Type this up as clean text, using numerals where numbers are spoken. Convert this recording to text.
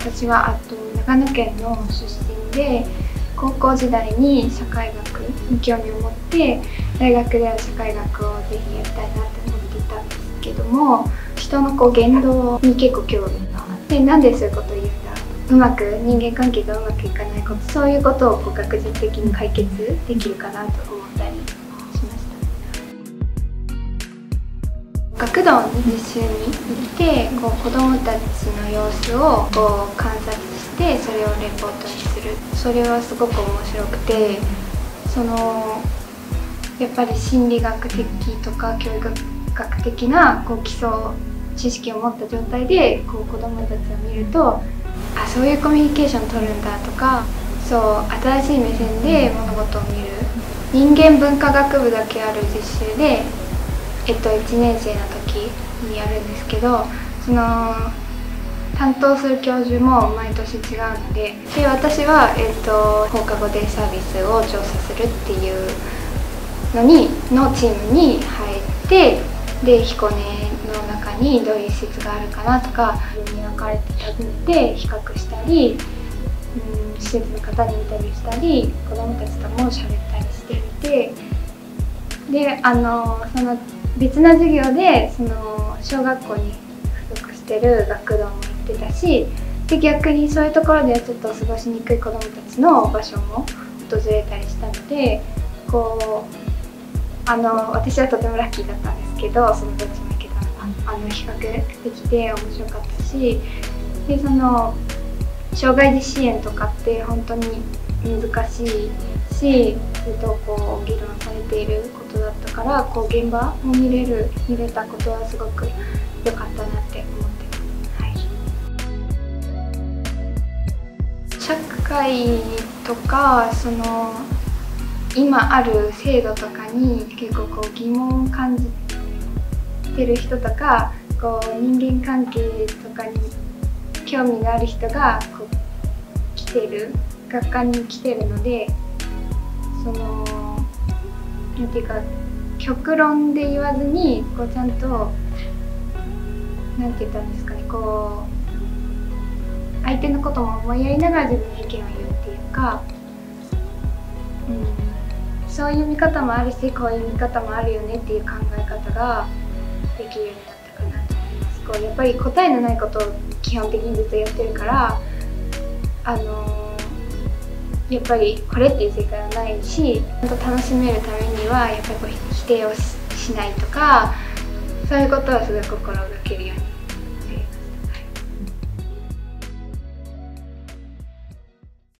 私は長野県の出身で、高校時代に社会学に興味を持って、大学では社会学をぜひやりたいなって思っていたんですけども、人の言動に結構興味があって、なんでそういうことを言うんだろう、人間関係がうまくいかないこと、そういうことを学術的に解決できるかなと思ったりしました。学童に実習に行って子どもたちの様子を観察してそれをレポートにする、それはすごく面白くて、やっぱり心理学的とか教育学的な基礎知識を持った状態で子どもたちを見ると、そういうコミュニケーションを取るんだとか、新しい目線で物事を見る。人間文化学部だけある実習で、1年生の時にやるんですけど、担当する教授も毎年違うので、私は、放課後デイサービスを調査するっていうのチームに入って、で彦根の中にどういう施設があるかなとかに分かれて訪ねて比較したり、施設の方にインタビューしたり、子どもたちとも喋ったりしていて、で別な授業で小学校に付属してる学童も行ってたし、で逆にそういうところではちょっと過ごしにくい子どもたちの場所も訪れたりしたので、私はとてもラッキーだったんですけど、そのどっちも行けたのが比較できて面白かったし、で障害児支援とかって本当に難しいし、ずっと議論されていることだったから、現場を見れたことはすごく良かったなって思ってます。社会とか今ある制度とかに結構疑問を感じてる人とか、人間関係とかに興味がある人が学科に来てるので、なんていうか極論で言わずにちゃんとなんて言ったんですかね、相手のことも思いやりながら自分の意見を言うっていうか、そういう見方もあるし、こういう見方もあるよねっていう考え方ができるようになったかなと思います。やっぱり答えのないことを基本的にずっとやってるから、やっぱりこれっていう正解はないし、ちゃんと楽しめるためにはやっぱり否定をしないとか、そういうことはすごい心がけるように